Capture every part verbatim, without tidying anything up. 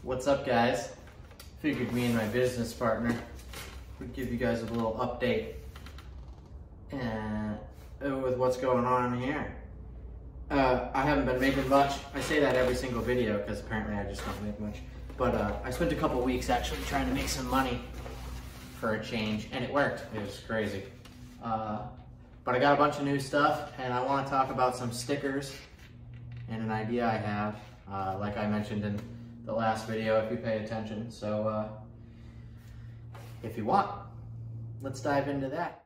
What's up, guys? Figured me and my business partner would give you guys a little update and with what's going on here. Uh, I haven't been making much. I say that every single video because apparently I just don't make much. But uh, I spent a couple weeks actually trying to make some money for a change, and it worked. It was crazy. Uh, but I got a bunch of new stuff, and I want to talk about some stickers and an idea I have, uh, like I mentioned in the last video if you pay attention. So uh, if you want, let's dive into that.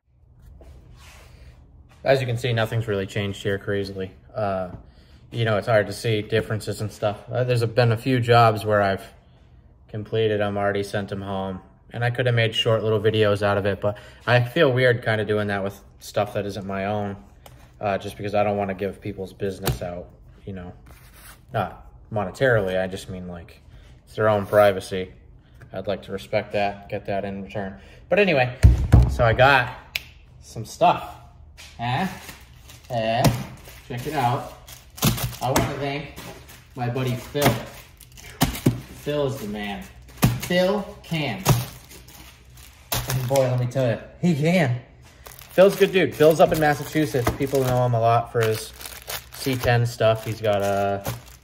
As you can see, nothing's really changed here crazily. Uh, you know, it's hard to see differences and stuff. Uh, there's a, been a few jobs where I've completed them, already sent them home, and I could have made short little videos out of it, but I feel weird kind of doing that with stuff that isn't my own, uh, just because I don't want to give people's business out, you know, not monetarily. I just mean like it's their own privacy. I'd like to respect that, get that in return. But anyway, so I got some stuff. Eh? Eh? Check it out. I want to thank my buddy Phil. Phil is the man. Phil can. And boy, let me tell you, he can. Phil's a good dude. Phil's up in Massachusetts. People know him a lot for his C ten stuff. He's got a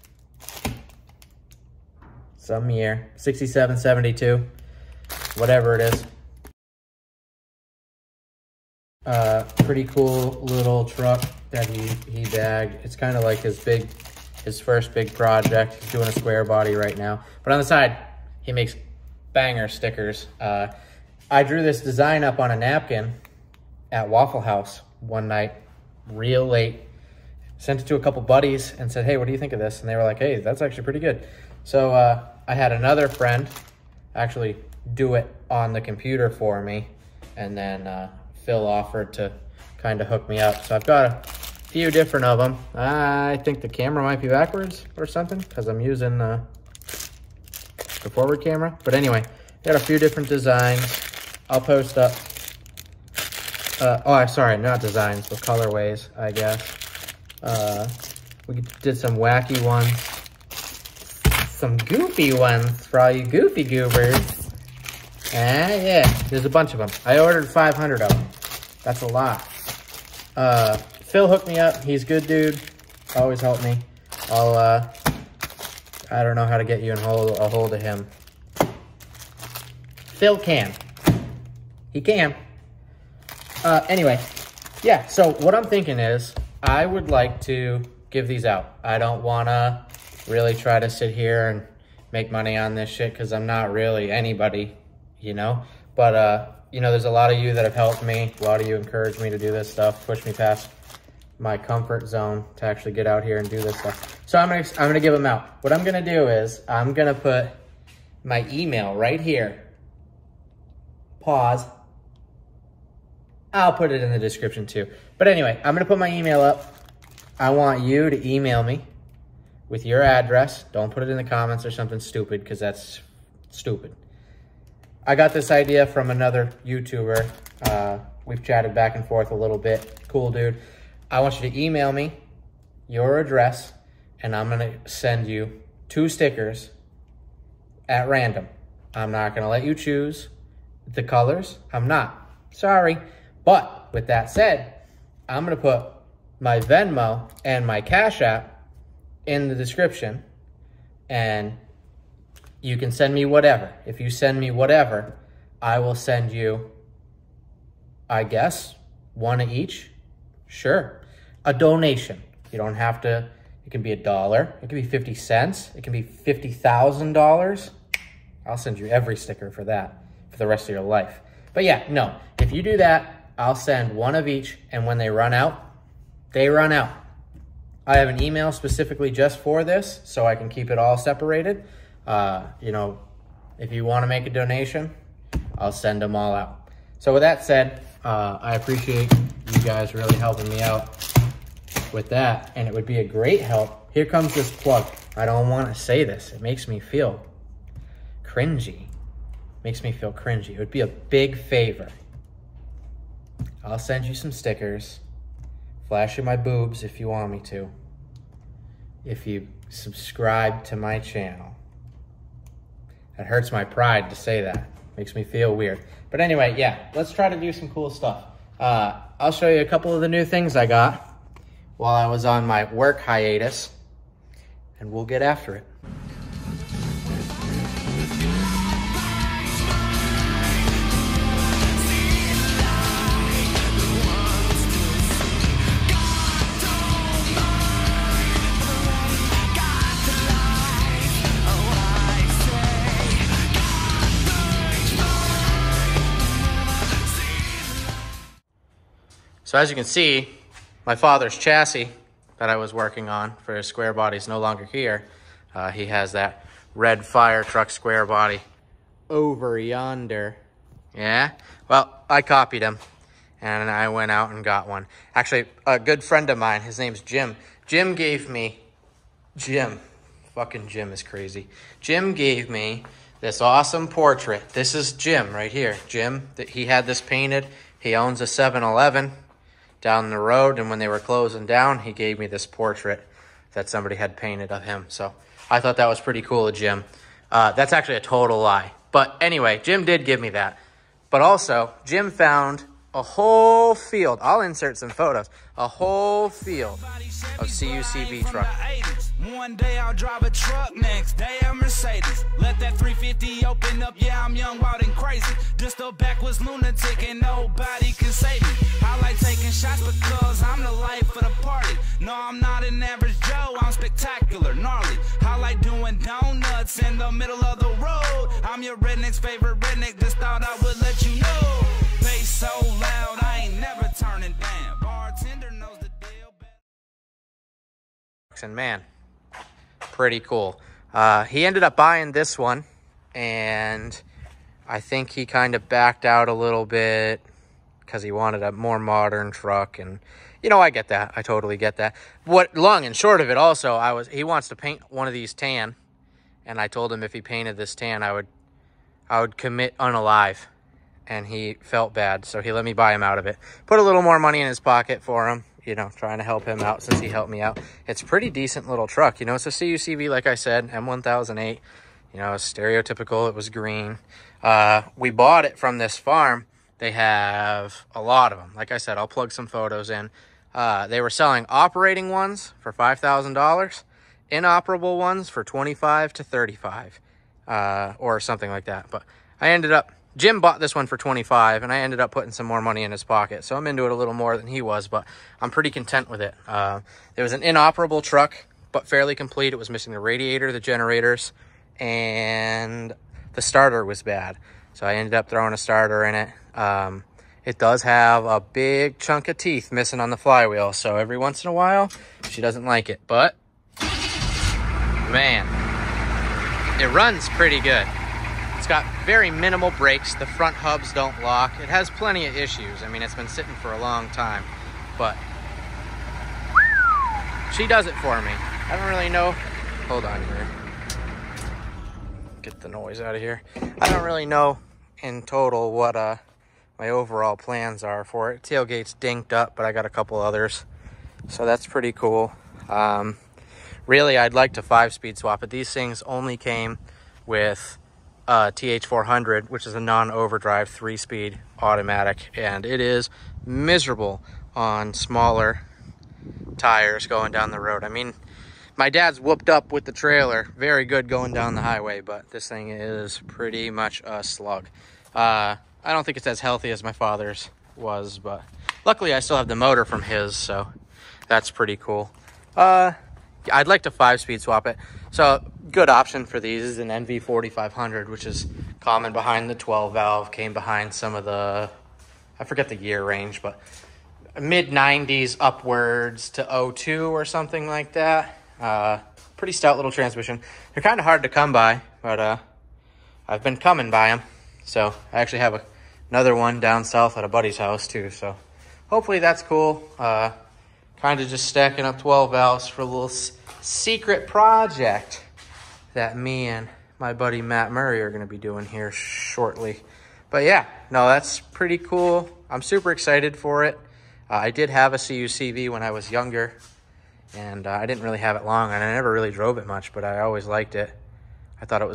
some year, sixty-seven, seventy-two, whatever it is. Uh, pretty cool little truck that he, he bagged. It's kind of like his big, his first big project. He's doing a square body right now. But on the side, he makes banger stickers. Uh, I drew this design up on a napkin at Waffle House one night, real late. Sent it to a couple buddies and said, hey, what do you think of this? And they were like, hey, that's actually pretty good. So uh, I had another friend actually do it on the computer for me. And then uh, Phil offered to kind of hook me up. So I've got a few different of them. I think the camera might be backwards or something because I'm using uh, the forward camera. But anyway, got a few different designs. I'll post up. Uh, oh, sorry, not designs, but colorways, I guess. Uh, we did some wacky ones, some goofy ones for all you goofy goobers. Ah, yeah, there's a bunch of them. I ordered five hundred of them. That's a lot. Uh, Phil hooked me up. He's a good dude. Always help me. I'll, uh, I don't know how to get you in hold, a hold of him. Phil can. He can. Uh, anyway, yeah, so what I'm thinking is I would like to give these out. I don't want to really try to sit here and make money on this shit because I'm not really anybody, you know? But, uh, you know, there's a lot of you that have helped me. A lot of you encouraged me to do this stuff, push me past my comfort zone to actually get out here and do this stuff. So I'm going to I'm gonna give them out. What I'm going to do is I'm going to put my email right here. Pause. I'll put it in the description too. But anyway, I'm going to put my email up. I want you to email me with your address. Don't put it in the comments or something stupid because that's stupid. I got this idea from another YouTuber. Uh, we've chatted back and forth a little bit. Cool dude. I want you to email me your address and I'm going to send you two stickers at random. I'm not going to let you choose the colors. I'm not. Sorry. But with that said, I'm going to put my Venmo and my Cash App in the description and you can send me whatever. If you send me whatever, I will send you, I guess, one of each. Sure. A donation. You don't have to, it can be a dollar. It can be fifty cents. It can be fifty thousand dollars. I'll send you every sticker for that for the rest of your life. But yeah, no, if you do that, I'll send one of each, and when they run out, they run out. I have an email specifically just for this, so I can keep it all separated. Uh, you know, if you want to make a donation, I'll send them all out. So with that said, uh, I appreciate you guys really helping me out with that, and it would be a great help. Here comes this plug. I don't want to say this. It makes me feel cringy. Makes me feel cringy. It would be a big favor. I'll send you some stickers. Flash you my boobs if you want me to. If you subscribe to my channel. That hurts my pride to say that. Makes me feel weird. But anyway, yeah, let's try to do some cool stuff. Uh, I'll show you a couple of the new things I got while I was on my work hiatus, and we'll get after it. So as you can see, my father's chassis that I was working on for his square body is no longer here. Uh, he has that red fire truck square body over yonder. Yeah, well, I copied him and I went out and got one. Actually, a good friend of mine, his name's Jim. Jim gave me, Jim, fucking Jim is crazy. Jim gave me this awesome portrait. This is Jim right here. Jim, that he had this painted. He owns a seven eleven. Down the road, and when they were closing down, he gave me this portrait that somebody had painted of him. So I thought that was pretty cool of Jim. Uh, that's actually a total lie. But anyway, Jim did give me that. But also, Jim found a whole field. I'll insert some photos. A whole field of C U C V trucks. One day I'll drive a truck, next day a Mercedes. Let that three fifty open up, yeah, I'm young, wild, and crazy. Just a backwards lunatic and nobody can save me. I like taking shots because I'm the life of the party. No, I'm not an average Joe, I'm spectacular, gnarly. I like doing donuts in the middle of the road. I'm your redneck's favorite redneck, just thought I would let you know. Bass so loud, I ain't never turning down. Bartender knows the deal. And man, pretty cool. Uh, he ended up buying this one, and I think he kind of backed out a little bit because he wanted a more modern truck. And you know, I get that. I totally get that. What long and short of it, also, I was he wants to paint one of these tan, and I told him if he painted this tan, I would I would commit unalive, and he felt bad, so he let me buy him out of it. Put a little more money in his pocket for him. You know, trying to help him out since he helped me out. It's a pretty decent little truck. You know, it's a C U C V, like I said, M one thousand eight. You know, it's stereotypical. It was green. Uh, we bought it from this farm. They have a lot of them. Like I said, I'll plug some photos in. Uh, they were selling operating ones for five thousand dollars, inoperable ones for twenty-five to thirty-five, uh, or something like that. But I ended up... Jim bought this one for twenty-five, and I ended up putting some more money in his pocket. So I'm into it a little more than he was, but I'm pretty content with it. Uh, it was an inoperable truck, but fairly complete. It was missing the radiator, the generators, and the starter was bad. So I ended up throwing a starter in it. Um, it does have a big chunk of teeth missing on the flywheel. So every once in a while, she doesn't like it. But, man, it runs pretty good. It's got very minimal brakes. The front hubs don't lock. It has plenty of issues. I mean, it's been sitting for a long time, but she does it for me. I don't really know. Hold on here. Get the noise out of here. I don't really know in total what uh, my overall plans are for it. Tailgate's dinked up, but I got a couple others. So that's pretty cool. Um, really, I'd like to five-speed swap it. These things only came with Uh, T H four hundred, which is a non-overdrive three-speed automatic, and it is miserable on smaller tires going down the road. I mean, my dad's whooped up with the trailer, very good going down the highway, but this thing is pretty much a slug. Uh, I don't think it's as healthy as my father's was, but luckily I still have the motor from his, so that's pretty cool. Uh, I'd like to five-speed swap it. So good option for these is an N V forty-five hundred, which is common behind the twelve valve, came behind some of the, I forget the year range, but mid nineties upwards to oh two or something like that. Uh, pretty stout little transmission. They're kind of hard to come by, but uh, I've been coming by them. So I actually have a, another one down south at a buddy's house too. So hopefully that's cool. Uh, kind of just stacking up twelve valves for a little secret project that me and my buddy Matt Murray are going to be doing here shortly. But yeah, no, that's pretty cool. I'm super excited for it. Uh, I did have a C U C V when I was younger, and uh, I didn't really have it long, and I never really drove it much, but I always liked it. I thought it was a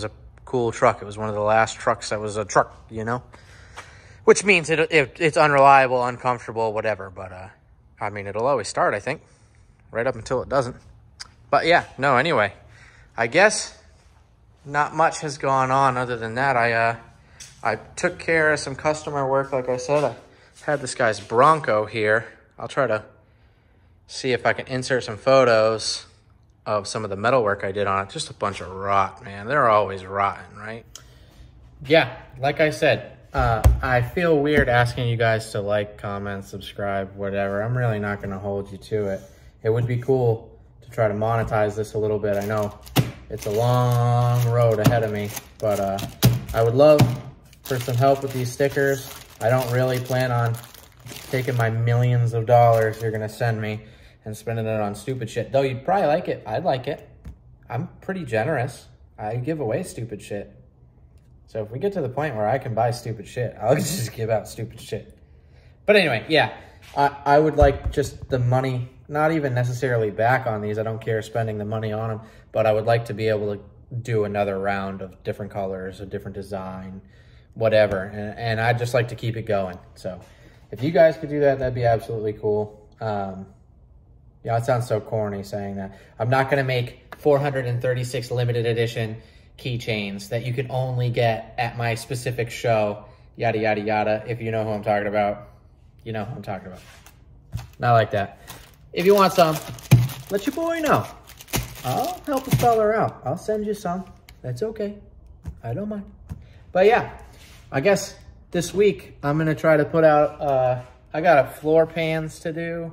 cool truck. It was one of the last trucks that was a truck, you know? Which means it, it it's unreliable, uncomfortable, whatever. But, uh, I mean, it'll always start, I think. Right up until it doesn't. But, yeah, no, anyway. I guess not much has gone on other than that. I, uh, I took care of some customer work, like I said. I had this guy's Bronco here. I'll try to see if I can insert some photos of some of the metal work I did on it. Just a bunch of rot, man. They're always rotten, right? Yeah, like I said, uh, I feel weird asking you guys to like, comment, subscribe, whatever. I'm really not going to hold you to it. It would be cool to try to monetize this a little bit. I know it's a long road ahead of me, but uh, I would love for some help with these stickers. I don't really plan on taking my millions of dollars you're going to send me and spending it on stupid shit. Though you'd probably like it. I'd like it. I'm pretty generous. I give away stupid shit. So if we get to the point where I can buy stupid shit, I'll just give out stupid shit. But anyway, yeah. I, I would like just the money, not even necessarily back on these. I don't care spending the money on them. But I would like to be able to do another round of different colors, a different design, whatever. And, and I'd just like to keep it going. So if you guys could do that, that'd be absolutely cool. Um... Yeah, it sounds so corny saying that. I'm not going to make four hundred thirty-six limited edition keychains that you can only get at my specific show, yada, yada, yada. If you know who I'm talking about, you know who I'm talking about. Not like that. If you want some, let your boy know. I'll help a fella out. I'll send you some. That's okay. I don't mind. But yeah, I guess this week I'm going to try to put out, uh, I got a floor pans to do.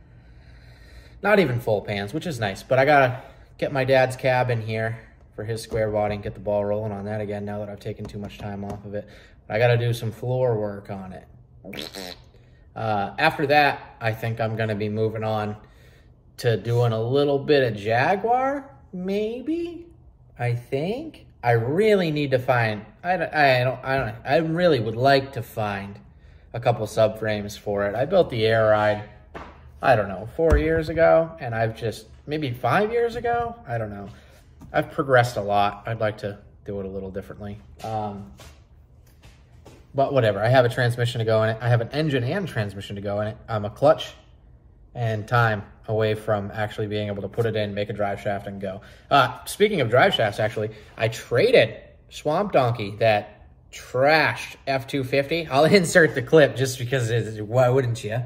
Not even full pans, which is nice, but I gotta get my dad's cab in here for his square body and get the ball rolling on that again now that I've taken too much time off of it. But I gotta do some floor work on it. Uh, after that, I think I'm gonna be moving on to doing a little bit of Jaguar, maybe, I think. I really need to find, I, I, don't, I, don't, I really would like to find a couple subframes for it. I built the Air Ride, I don't know, four years ago, and I've just, maybe five years ago? I don't know. I've progressed a lot. I'd like to do it a little differently. Um, but whatever, I have a transmission to go in it. I have an engine and transmission to go in it. I'm a clutch and time away from actually being able to put it in, make a drive shaft, and go. Uh, speaking of drive shafts, actually, I traded Swamp Donkey, that trashed F two fifty. I'll insert the clip just because, it's, why wouldn't you?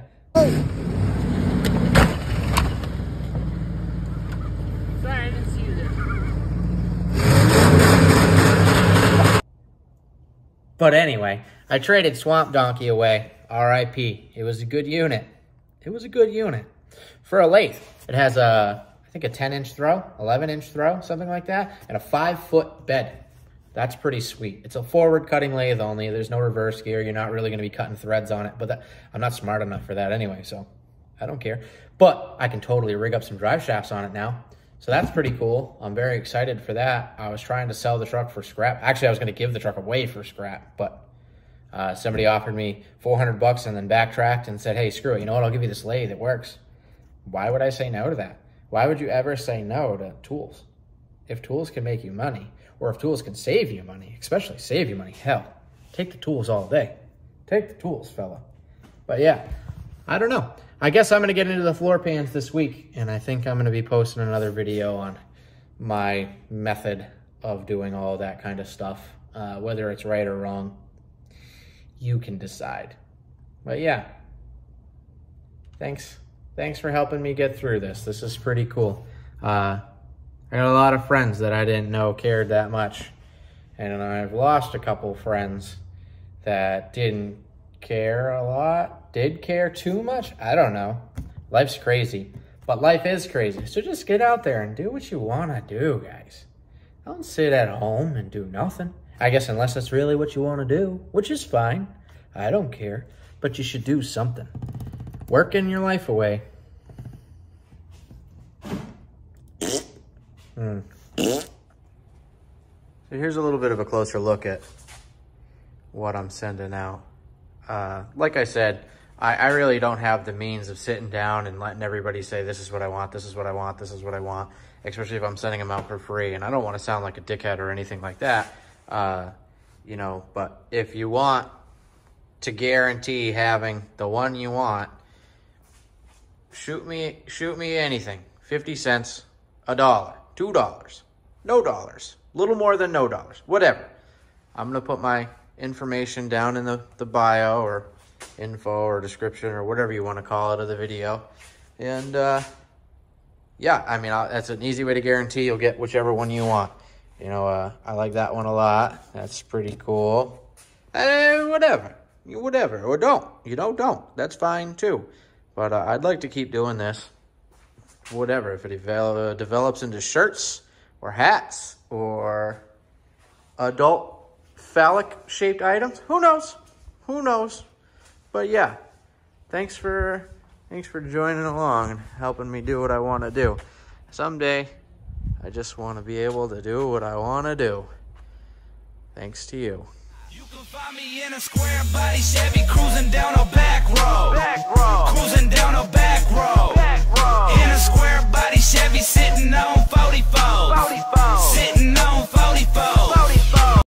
But anyway, I traded Swamp Donkey away, R I P. It was a good unit. It was a good unit. For a lathe, it has a, I think a ten inch throw, eleven inch throw, something like that, and a five foot bed. That's pretty sweet. It's a forward cutting lathe only. There's no reverse gear. You're not really gonna be cutting threads on it, but that, I'm not smart enough for that anyway, so I don't care. But I can totally rig up some drive shafts on it now. So that's pretty cool. I'm very excited for that. I was trying to sell the truck for scrap. Actually, I was going to give the truck away for scrap, but uh, somebody offered me four hundred bucks and then backtracked and said, hey, screw it. You know what? I'll give you this lathe. It works. Why would I say no to that? Why would you ever say no to tools? If tools can make you money, or if tools can save you money, especially save you money, hell, take the tools all day. Take the tools, fella. But yeah, I don't know. I guess I'm going to get into the floor pans this week, and I think I'm going to be posting another video on my method of doing all that kind of stuff. Uh, whether it's right or wrong, you can decide. But yeah, thanks. Thanks for helping me get through this. This is pretty cool. Uh, I got a lot of friends that I didn't know cared that much, and I've lost a couple friends that didn't care a lot. Did care too much? I don't know. Life's crazy, but life is crazy. So just get out there and do what you want to do, guys. Don't sit at home and do nothing. I guess unless that's really what you want to do, which is fine. I don't care, but you should do something. Working your life away. Hmm. So here's a little bit of a closer look at what I'm sending out. Uh, like I said, I, I really don't have the means of sitting down and letting everybody say, this is what I want, this is what I want, this is what I want, especially if I'm sending them out for free. And I don't want to sound like a dickhead or anything like that, Uh, you know, but if you want to guarantee having the one you want, shoot me, shoot me anything. fifty cents, a dollar, two dollars, no dollars, little more than no dollars, whatever. I'm going to put my information down in the, the bio or info or description or whatever you want to call it of the video. And, uh, yeah, I mean, I'll, that's an easy way to guarantee you'll get whichever one you want. You know, uh, I like that one a lot. That's pretty cool. Eh, whatever. Whatever. Or don't. You know, don't. That's fine, too. But uh, I'd like to keep doing this. Whatever. If it devel uh, develops into shirts or hats or adult phallic-shaped items, who knows? Who knows? But, yeah. Thanks for... Thanks for joining along and helping me do what I want to do. Someday, I just want to be able to do what I want to do. Thanks to you. You can find me in a square body Chevy cruising down a